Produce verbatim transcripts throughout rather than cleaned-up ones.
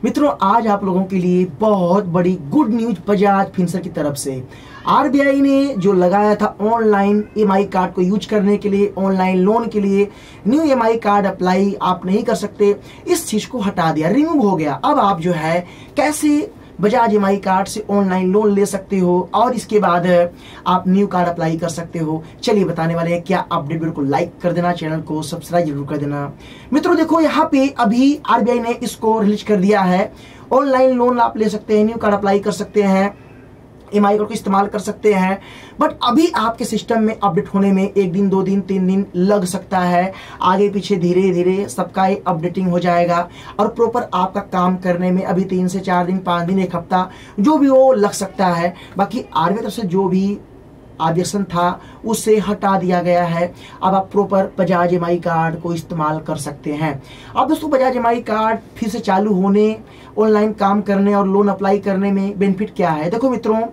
मित्रों, आज आप लोगों के लिए बहुत बड़ी गुड न्यूज बजाज फिनसर्व की तरफ से। आरबीआई ने जो लगाया था ऑनलाइन ईएमआई कार्ड को यूज करने के लिए, ऑनलाइन लोन के लिए न्यू ईएमआई कार्ड अप्लाई आप नहीं कर सकते, इस चीज को हटा दिया, रिमूव हो गया। अब आप जो है कैसे बजाज ईएमआई कार्ड से ऑनलाइन लोन ले सकते हो और इसके बाद आप न्यू कार्ड अप्लाई कर सकते हो। चलिए बताने वाले हैं क्या अपडेट। वीडियो को लाइक कर देना, चैनल को सब्सक्राइब जरूर कर देना। मित्रों देखो, यहाँ पे अभी आरबीआई ने इसको रिलीज कर दिया है। ऑनलाइन लोन आप ले सकते हैं, न्यू कार्ड अप्लाई कर सकते हैं, ईएमआई कार्ड को इस्तेमाल कर सकते हैं। बट अभी आपके सिस्टम में अपडेट होने में एक दिन, दो दिन, तीन दिन लग सकता है। आगे पीछे धीरे धीरे सबका अपडेटिंग हो जाएगा और प्रॉपर आपका काम करने में अभी तीन से चार दिन, पांच दिन, एक हफ्ता जो भी वो लग सकता है। बाकी आरबीआई तरफ से जो भी ऑब्जेक्शन था उससे हटा दिया गया है। अब आप प्रॉपर बजाज ईएमआई कार्ड को इस्तेमाल कर सकते हैं। अब दोस्तों, बजाज ईएमआई कार्ड फिर से चालू होने, ऑनलाइन काम करने और लोन अप्लाई करने में बेनिफिट क्या है। देखो मित्रों,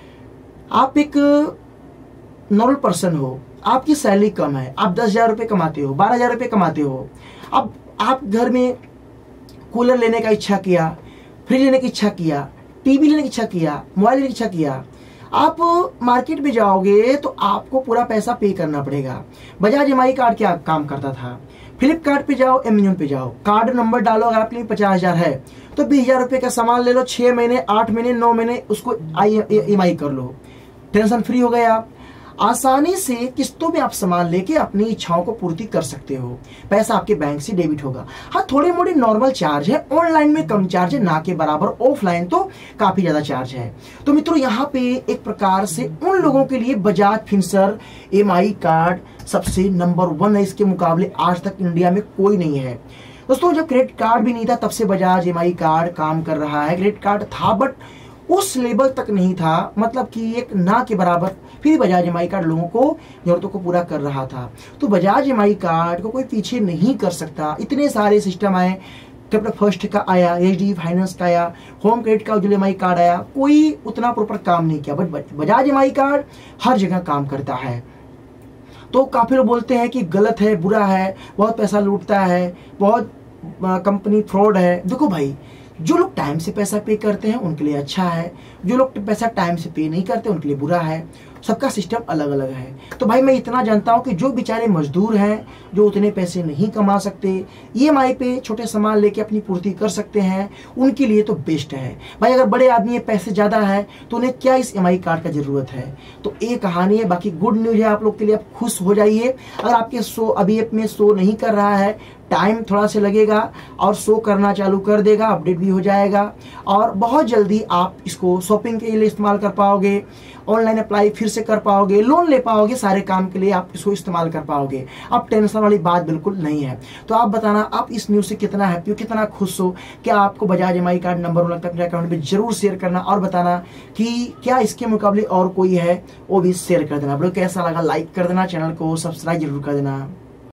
आप एक नॉर्मल पर्सन हो, आपकी सैलरी कम है, आप दस हजार रुपये कमाते हो, बारह हजार रुपये कमाते हो। अब आप घर में कूलर लेने का इच्छा किया, फ्रिज लेने की इच्छा किया, टीवी लेने की इच्छा किया, मोबाइल लेने की इच्छा किया, आप मार्केट में जाओगे तो आपको पूरा पैसा पे करना पड़ेगा। बजाज ईएमआई कार्ड क्या काम करता था, फ्लिपकार्ट पे जाओ, अमेजोन पे जाओ, कार्ड नंबर डालो, अगर आपके लिए पचास हजार है तो बीस हजार रुपये का सामान ले लो, छह महीने, आठ महीने, नौ महीने उसको ईएमआई कर लो, टेंशन फ्री हो गए आप। आसानी से किस्तों में आप सामान लेके अपनी इच्छाओं को पूर्ति कर सकते हो। पैसा आपके बैंक से डेबिट होगा। हाँ, थोड़ी मोड़ी नॉर्मल चार्ज है, ऑनलाइन में कम चार्ज है, ना के बराबर ऑफलाइन तो काफी ज्यादा चार्ज है। तो मित्रों, यहाँ पे एक प्रकार से उन लोगों के लिए बजाज फिनसर्व ईएमआई कार्ड सबसे नंबर वन है। इसके मुकाबले आज तक इंडिया में कोई नहीं है। दोस्तों, जब क्रेडिट कार्ड भी नहीं था तब से बजाज ईएमआई कार्ड काम कर रहा है। क्रेडिट कार्ड था बट उस लेवल तक नहीं था, मतलब कि एक ना के बराबर, फिर बजाज ईएमआई कार्ड लोगों को जरूरतों को पूरा कर रहा था। तो बजाज ईएमआई कार्ड को कोई पीछे नहीं कर सकता। इतने सारे सिस्टम आए, कैपिटल फर्स्ट का आया, एचडीबी फाइनेंस का आया, होम क्रेडिट का उज्ज्वल ईएमआई कार्ड आया, कोई उतना प्रॉपर काम नहीं किया। बट बजाज ईएमआई कार्ड हर जगह काम करता है। तो काफी लोग बोलते हैं कि गलत है, बुरा है, बहुत पैसा लूटता है, बहुत कंपनी फ्रॉड है। देखो भाई, जो लोग टाइम से पैसा पे करते हैं उनके लिए अच्छा है, जो लोग पैसा टाइम से पे नहीं करते उनके लिए बुरा है। सबका सिस्टम अलग अलग है। तो भाई मैं इतना जानता हूं कि जो बेचारे मजदूर हैं, जो उतने पैसे नहीं कमा सकते, ईएमआई पे छोटे सामान लेके अपनी पूर्ति कर सकते हैं, उनके लिए तो बेस्ट है। भाई अगर बड़े आदमी है, पैसे ज्यादा है, तो उन्हें क्या इस ईएमआई कार्ड का जरूरत है। तो ये कहानी है। बाकी गुड न्यूज है आप लोग के लिए, आप खुश हो जाइए। अगर आपके शो अभी ऐप में शो नहीं कर रहा है, टाइम थोड़ा से लगेगा और शो करना चालू कर देगा, अपडेट भी हो जाएगा और बहुत जल्दी आप इसको शॉपिंग के लिए इस्तेमाल कर पाओगे, ऑनलाइन अप्लाई फिर से कर पाओगे, लोन ले पाओगे, सारे काम के लिए आप इसको इस्तेमाल कर पाओगे। अब टेंशन वाली बात बिल्कुल नहीं है। तो आप बताना, आप इस न्यूज़ से कितना हैप्पी हो, कितना खुश हो। क्या आपको Bajaj EMI card number one लगता है? अपने अकाउंट में जरूर शेयर करना और बताना कि क्या इसके मुकाबले और कोई है, वो भी शेयर कर देना। वीडियो कैसा लगा लाइक कर देना, चैनल को सब्सक्राइब जरूर कर देना।